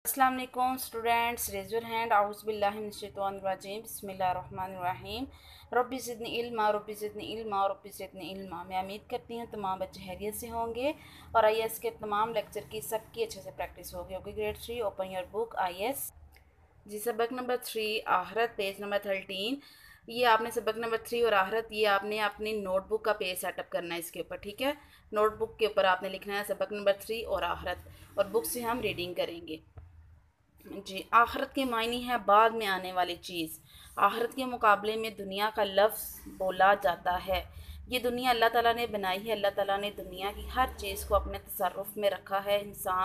अस्सलाम वालेकुम students, raise your hand आउज़ बिल्लाहि मिनश शैतानिर रजीम बिस्मिल्लाहिर्रहमानिर रहीम। रब्बी ज़िदनी इल्मा रब्बी ज़िदनी इल्मा रब्बी ज़िदनी इल्मा। मैं उम्मीद करती हूँ तमाम बच्चे खैरियत से होंगे और आईएएस के तमाम लेक्चर की सबकी अच्छे से प्रैक्टिस होगी। Grade 3 open your book IAS. जी, सबक नंबर 3 आहरत, पेज नंबर 13। ये आपने सबक नंबर 3 और आहरत, ये आपने अपनी नोटबुक का पेज सेटअप करना है इसके ऊपर, ठीक है। नोटबुक के ऊपर आपने लिखना है सबक नंबर 3 और आहरत, और बुक से हम रीडिंग करेंगे। जी, आखिरत के मायने है बाद में आने वाली चीज़। आखिरत के मुकाबले में दुनिया का लफ्ज़ बोला जाता है। ये दुनिया अल्लाह ताला ने बनाई है। अल्लाह ताला ने दुनिया की हर चीज़ को अपने तसर्रुफ़ में रखा है।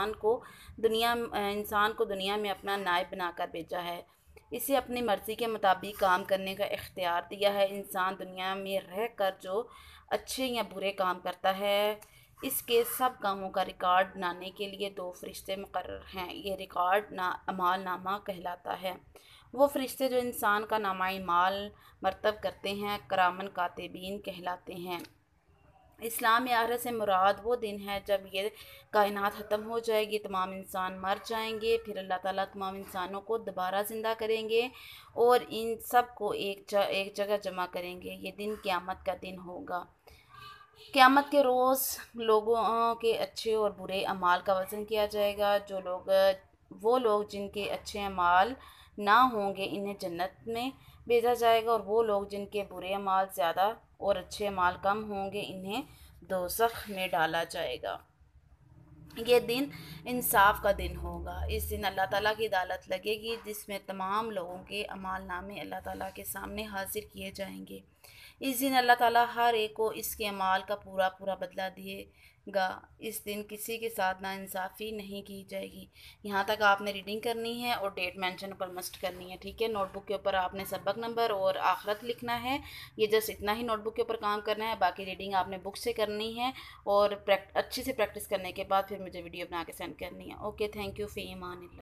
इंसान को दुनिया में अपना नायब बनाकर भेजा है। इसे अपनी मर्ज़ी के मुताबिक काम करने का इख्तियार दिया है। इंसान दुनिया में रह कर जो अच्छे या बुरे काम करता है, इसके सब कामों का रिकॉर्ड बनाने के लिए दो फरिश्ते मुकर्रर हैं। ये रिकॉर्ड अमाल नामा कहलाता है। वो फरिश्ते जो इंसान का नामा माल मरतब करते हैं, करामन कातिबीन कहलाते हैं। इस्लाम में आखिरत से मुराद वो दिन है जब ये कायनात ख़त्म हो जाएगी, तमाम इंसान मर जाएंगे, फिर अल्लाह ताला तमाम इंसानों को दोबारा ज़िंदा करेंगे और इन सब को एक जगह जमा करेंगे। ये दिन क़यामत का दिन होगा। क़यामत के रोज़ लोगों के अच्छे और बुरे अमाल का वज़न किया जाएगा। वो लोग जिनके अच्छे अमाल ना होंगे, इन्हें जन्नत में भेजा जाएगा, और वो लोग जिनके बुरे अमाल ज़्यादा और अच्छे अमाल कम होंगे, इन्हें दोज़ख में डाला जाएगा। ये दिन इंसाफ का दिन होगा। इस दिन अल्लाह ताला की अदालत लगेगी, जिसमें तमाम लोगों के अमाल नामे अल्लाह ताला के सामने हाजिर किए जाएंगे। इस दिन अल्लाह ताला हर एक को इसके अमाल का पूरा पूरा बदला दिएगा। इस दिन किसी के साथ नाइंसाफ़ी नहीं की जाएगी। यहाँ तक आपने रीडिंग करनी है और डेट मेंशन ऊपर मस्ट करनी है, ठीक है। नोटबुक के ऊपर आपने सबक नंबर और आखिरत लिखना है। ये जस्ट इतना ही नोटबुक के ऊपर काम करना है, बाकी रीडिंग आपने बुक से करनी है और अच्छे से प्रैक्टिस करने के बाद फिर मुझे वीडियो बना के सेंड करनी है। ओके, थैंक यू, फ़ी ईमान अल्लाह।